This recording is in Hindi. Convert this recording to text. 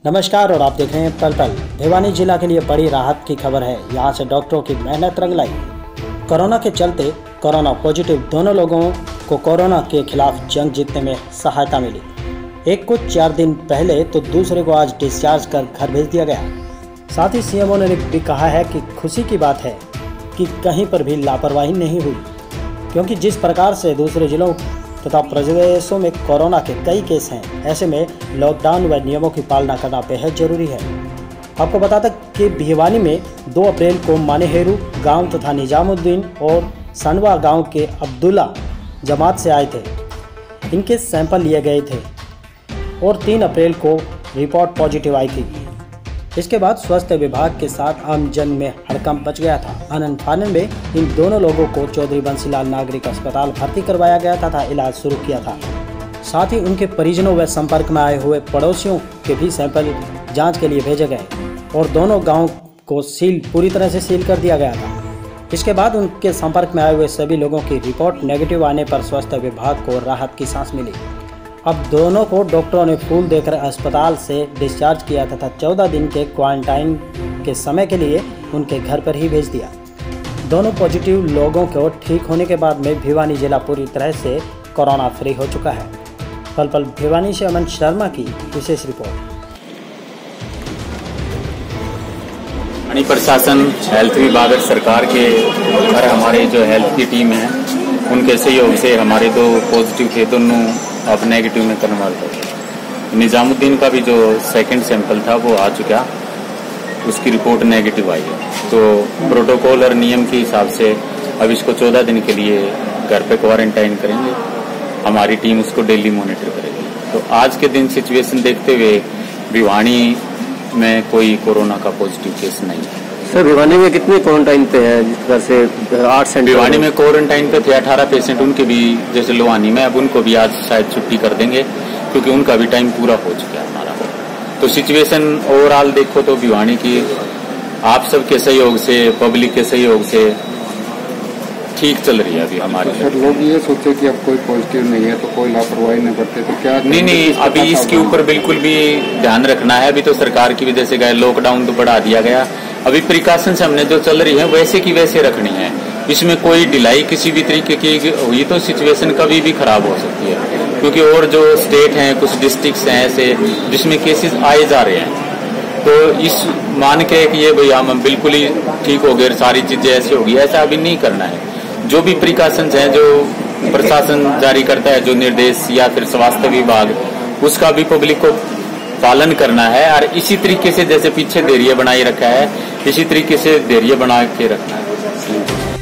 नमस्कार और आप देख रहे हैं पल पल। भिवानी जिला के लिए बड़ी राहत की खबर है। यहां से डॉक्टरों की मेहनत रंग लाई। कोरोना के चलते कोरोना पॉजिटिव दोनों लोगों को कोरोना के खिलाफ जंग जीतने में सहायता मिली। एक को 4 दिन पहले तो दूसरे को आज डिस्चार्ज कर घर भेज दिया गया। साथ ही सीएमओ ने भी कहा है कि खुशी की बात है कि कहीं पर भी लापरवाही नहीं हुई, क्योंकि जिस प्रकार से दूसरे जिलों तथा प्रदेशों में कोरोना के कई केस हैं, ऐसे में लॉकडाउन व नियमों की पालना करना बेहद जरूरी है। आपको बता दें कि भिवानी में 2 अप्रैल को मानेहेरू गांव तथा निजामुद्दीन और सनवा गांव के अब्दुल्ला जमात से आए थे। इनके सैंपल लिए गए थे और 3 अप्रैल को रिपोर्ट पॉजिटिव आई थी। इसके बाद स्वास्थ्य विभाग के साथ आम जन में हड़कंप मच गया था। आनंद फानन में इन दोनों लोगों को चौधरी बंसीलाल नागरिक अस्पताल भर्ती करवाया गया तथा इलाज शुरू किया था। साथ ही उनके परिजनों व संपर्क में आए हुए पड़ोसियों के भी सैंपल जांच के लिए भेजे गए और दोनों गांव को पूरी तरह से सील कर दिया गया था। इसके बाद उनके संपर्क में आए हुए सभी लोगों की रिपोर्ट नेगेटिव आने पर स्वास्थ्य विभाग को राहत की सांस मिली। अब दोनों को डॉक्टरों ने फूल देकर अस्पताल से डिस्चार्ज किया तथा 14 दिन के क्वारंटाइन के समय के लिए उनके घर पर ही भेज दिया। दोनों पॉजिटिव लोगों को ठीक होने के बाद में भिवानी जिला पूरी तरह से कोरोना फ्री हो चुका है। पल पल भिवानी से अमन शर्मा की विशेष रिपोर्ट। प्रशासन, हेल्थ विभाग और सरकार के और हमारे जो हेल्थ की टीम है, उनके सहयोग से हमारे 2 पॉजिटिव थे, दोनों अब नेगेटिव में कन्वर्ट हो गए। निजामुद्दीन का भी जो सेकंड सैंपल था वो आ चुका, उसकी रिपोर्ट नेगेटिव आई है। तो प्रोटोकॉल और नियम के हिसाब से अब इसको 14 दिन के लिए घर पे क्वारंटाइन करेंगे। हमारी टीम उसको डेली मॉनिटर करेगी। तो आज के दिन सिचुएशन देखते हुए भिवानी में कोई कोरोना का पॉजिटिव केस नहीं है। सर, भिवानी में कितने क्वारंटाइन पे है? जिस तरह से 8 सेंटर भिवानी में क्वारंटाइन पे थे 18 पेशेंट, उनके भी जैसे लोहानी में, अब उनको भी आज शायद छुट्टी कर देंगे क्योंकि उनका भी टाइम पूरा हो चुका है हमारा। तो सिचुएशन ओवरऑल देखो तो भिवानी की आप सबके सहयोग से, पब्लिक के सहयोग से ठीक चल रही है अभी हमारी। सर, लोग ये सोचे कि अब कोई पॉजिटिव नहीं है तो कोई लापरवाही नहीं करते, तो क्या नहीं, अभी इसके ऊपर बिल्कुल भी ध्यान रखना है। अभी तो सरकार की वजह से गए लॉकडाउन तो बढ़ा दिया गया। अभी प्रिकॉशन से हमने जो चल रही है वैसे की वैसे रखनी है। इसमें कोई ढिलाई किसी भी तरीके की हुई तो सिचुएशन कभी भी खराब हो सकती है, क्योंकि और जो स्टेट हैं, कुछ डिस्ट्रिक्ट्स हैं ऐसे जिसमें केसेस आए जा रहे हैं। तो इस मान के कि ये भैया हम बिल्कुल ही ठीक हो गए, सारी चीजें ऐसे होगी, ऐसा अभी नहीं करना है। जो भी प्रिकॉशंस हैं, जो प्रशासन जारी करता है, जो निर्देश या फिर स्वास्थ्य विभाग, उसका भी पब्लिक को पालन करना है। और इसी तरीके से जैसे पीछे धैर्य बनाए रखा है, इसी तरीके से धैर्य बना के रखना है।